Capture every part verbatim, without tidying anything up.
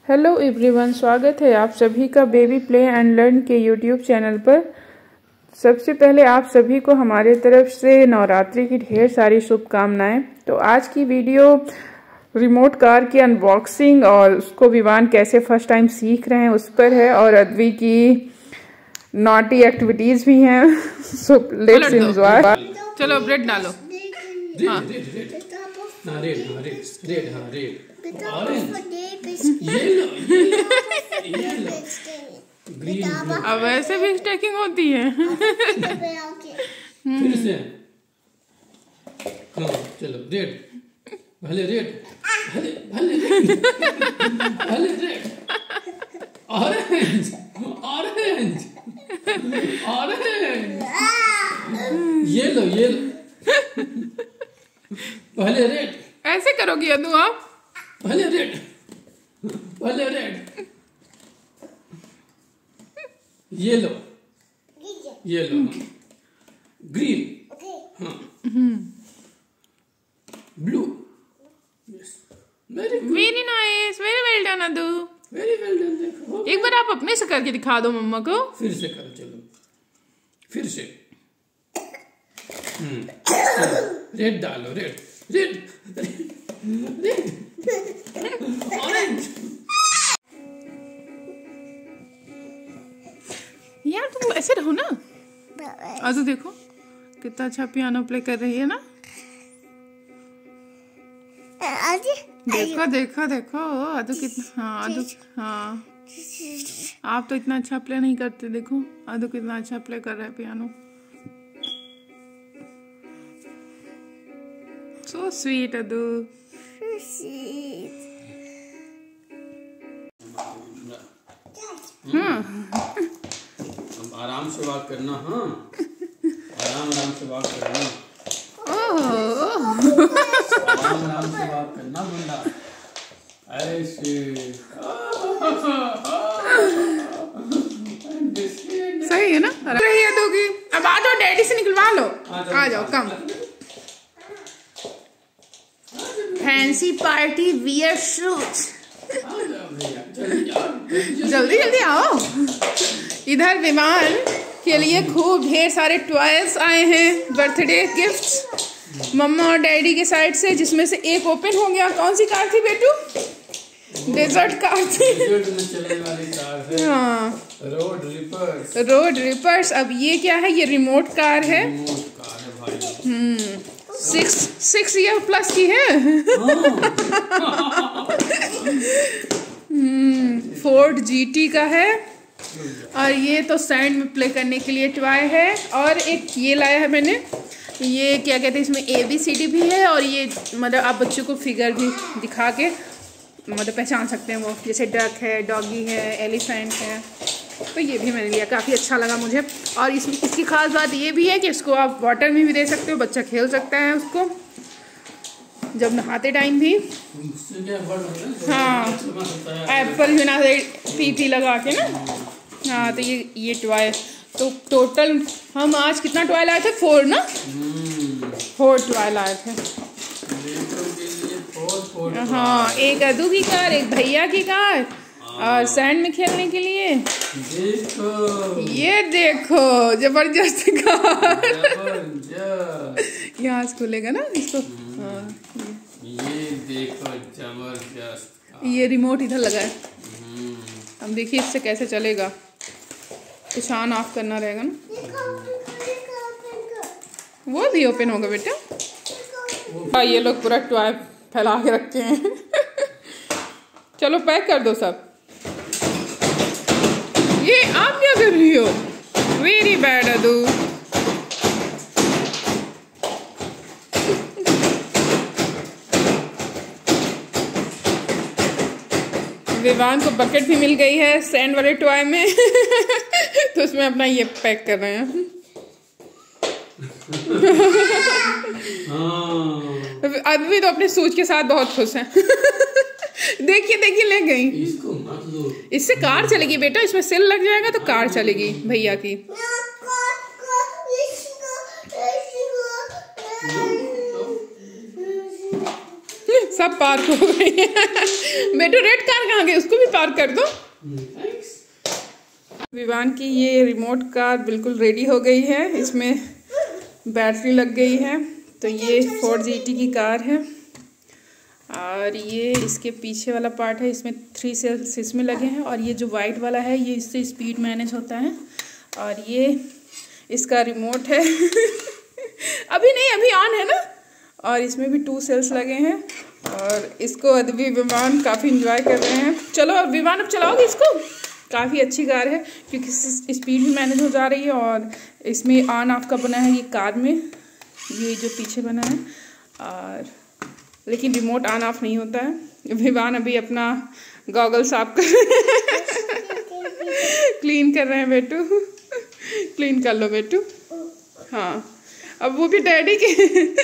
Hello everyone, स्वागत है आप सभी का बेबी प्ले एंड लर्न के यूट्यूब चैनल पर। सबसे पहले आप सभी को हमारे तरफ से नवरात्रि की ढेर सारी शुभकामनाएं। तो आज की वीडियो रिमोट कार की अनबॉक्सिंग और उसको विवान कैसे फर्स्ट टाइम सीख रहे हैं उस पर है, और अद्वी की नॉटी एक्टिविटीज भी हैं। So let's enjoy. चलो ब्रेड डालो। हाँ रेड रेड रेड हाँ red orange yellow yellow green. अब ऐसे भी स्टैकिंग होती है। फिर से हाँ चलो रेड भले रेड भले भले भले red orange orange orange yellow yellow पहले रेड। ऐसे करोगी अदू आप? पहले रेड पहले रेड येलो येलो ग्रीन हाँ blue. Very nice, very well done Adu, very well done. देखो एक बार आप अपने से करके दिखा दो मम्मा को। फिर से करो, चलो फिर से रेड डालो रेड रेड रेड ऑरेंज। यार तुम ऐसे रहो ना। अदू देखो कितना अच्छा पियानो प्ले कर रही है ना। देखो देखो देखो अदू कितना, हाँ अदू हाँ आप तो इतना अच्छा प्ले नहीं करते। देखो अदू कितना अच्छा प्ले कर रहा है पियानो। So sweet अदू। हाँ अब आराम से वॉक करना। हाँ आराम आराम से वॉक करना। ओह आराम आराम से वॉक करना बंदा। ऐसे सही है ना। रही अदू की। अब आ जाओ, डैडी से निकलवा लो। आ जाओ come. Fancy party wear shoes. जल्दी जल्दी आओ। इधर विमान के लिए खूब ढेर सारे टॉयज आए हैं, बर्थडे गिफ्ट्स मम्मा और डैडी के साइड से, जिसमें से एक ओपन हो गया। कौन सी कार थी बेटू? डेजर्ट कार थी। डेजर्ट में चलने वाली कार है। हाँ रोड रिपर्स। Road reapers. अब ये क्या है? ये रिमोट कार है। रिमोट कार है भाई। हम्म सिक्स सिक्स ईयर प्लस की है। हम्म फोर्ड जीटी का है। और ये तो सैंड में प्ले करने के लिए टॉय है। और एक ये लाया है मैंने, ये क्या कहते हैं, इसमें ए बी सी डी भी है। और ये मतलब आप बच्चों को फिगर भी दिखा के मतलब पहचान सकते हैं वो, जैसे डक है, डॉगी है, एलिफेंट है। तो ये भी मैंने लिया, काफ़ी अच्छा लगा मुझे। और इसमें इसकी खास बात ये भी है कि इसको आप वाटर में भी दे सकते हो, बच्चा खेल सकता है उसको जब नहाते टाइम भी। हाँ एप्पल यूनाइटेड पी पी लगा के ना। हाँ तो ये ये टॉय तो टोटल हम आज कितना टॉय लाए थे? फोर ना, फोर टॉय लाए थे। हाँ एक अदू की कार, एक भैया की कार, और सैंड में खेलने के लिए। देखो ये देखो जबरदस्त कार। यहाँ से खुलेगा ना इसको। हाँ ये देखो जबरदस्त। ये रिमोट इधर लगा है। हम देखिए इससे कैसे चलेगा। कुछ ऑन ऑफ करना रहेगा ना, वो भी ओपन होगा बेटा। हाँ ये लोग पूरा टॉय फैला के रखे हैं। चलो पैक कर दो सब। ये आप क्या कर रही हो? Very bad अदू। विवान को बकेट भी मिल गई है सैंड वाले टॉय में। तो उसमें अपना ये पैक कर रहे हैं। अभी तो अपने सूज के साथ बहुत खुश हैं। देखिए देखिए ले गई। इसको मत लो। इससे कार चलेगी बेटा, इसमें सेल लग जाएगा तो कार चलेगी भैया की। सब पार्क हो गई है। बेटू रेड कार कहाँ गई, उसको भी पार्क कर दो। विवान की ये रिमोट कार बिल्कुल रेडी हो गई है, इसमें बैटरी लग गई है। तो ये फोर्ड जीटी की कार है और ये इसके पीछे वाला पार्ट है, इसमें थ्री सेल्स इसमें लगे हैं और ये जो वाइट वाला है ये इससे स्पीड मैनेज होता है और ये इसका रिमोट है। अभी नहीं, अभी ऑन है ना। और इसमें भी टू सेल्स लगे हैं और इसको अभी विमान काफ़ी इंजॉय कर रहे हैं। चलो अब विमान अब चलाओगे इसको। काफ़ी अच्छी कार है क्योंकि स्पीड भी मैनेज हो जा रही है और इसमें ऑन ऑफ का बना है ये कार में, ये जो पीछे बना है। और लेकिन रिमोट ऑन ऑफ नहीं होता है। विवान अभी अपना गॉगल साफ कर क्लीन कर रहे हैं। बेटू क्लीन कर लो बेटू। हाँ अब वो भी डैडी के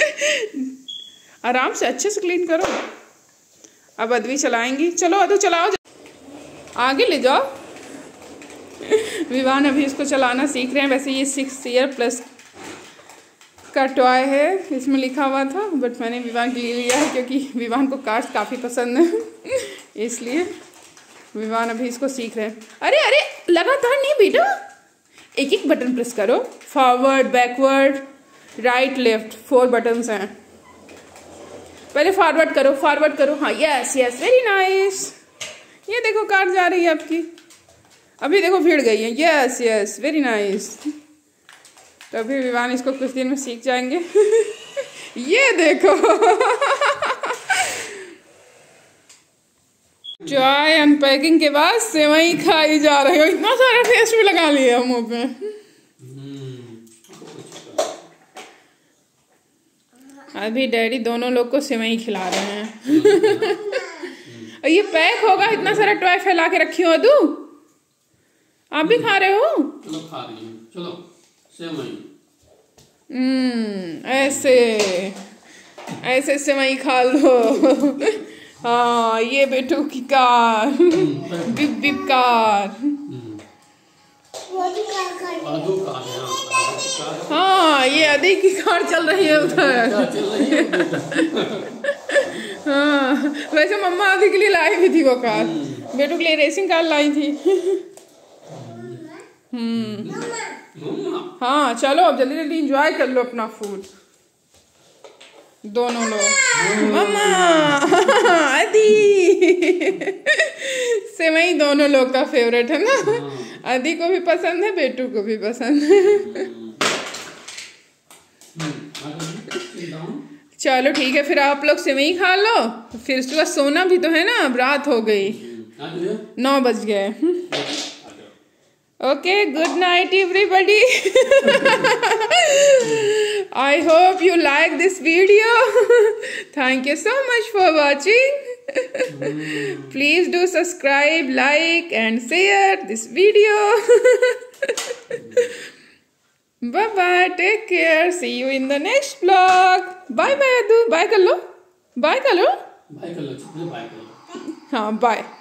आराम से अच्छे से क्लीन करो। अब अदवी चलाएंगी। चलो अदू चलाओ, आगे ले जाओ। विवान अभी इसको चलाना सीख रहे हैं। वैसे ये सिक्स ईयर प्लस का टॉय है, इसमें लिखा हुआ था, बट मैंने विवान के लिए लिया है क्योंकि विवान को कार्स काफ़ी पसंद है, इसलिए विवान अभी इसको सीख रहे हैं। अरे अरे लगातार नहीं बेटा, एक एक बटन प्रेस करो। Forward, backward, right, left, four buttons हैं। पहले फॉरवर्ड करो, फॉरवर्ड करो। हाँ यस यस, वेरी नाइस। ये देखो कार जा रही है आपकी। अभी देखो भीड़ गई है। Yes yes, very nice. तो अभी विवान इसको कुछ दिन में सीख जाएंगे। ये देखो चाय अनपैकिंग के बाद सेवई खाई जा रही हो। इतना सारा फेस भी लगा लिया मुंह पे। अभी डैडी दोनों लोग को सेवई खिला रहे हैं। और ये पैक होगा, इतना सारा टॉय फैला के रखी हो। अदू आप भी खा रहे हो? चलो खा रही हूँ। चलो सेवई। हम्म ऐसे ऐसे सेवई खा लो। हाँ ये बेटू की कार, बिप बिप कार। हाँ ये अदी की कार चल रही है उधर। हाँ वैसे मम्मा अदी के लिए लाई भी थी वो कार, बेटू के लिए रेसिंग कार लाई थी। हम्म हाँ चलो अब जल्दी जल्दी एंजॉय कर लो अपना फूड दोनों लोग। मम्मा अदी सेवई दोनों लोग का फेवरेट है ना। अदी को भी पसंद है, बेटू को भी पसंद है। चलो ठीक है, फिर आप लोग सेवई खा लो, फिर उसके बाद सोना भी तो है ना, अब रात हो गई, नौ बज गए। Okay, good night everybody. I hope you like this video. Thank you so much for watching. Please do subscribe, like and share this video. Bye bye, take care, see you in the next vlog. Bye bye Adu, bye कर लो, bye कर लो, bye कर लो, bye कर लो। हाँ bye.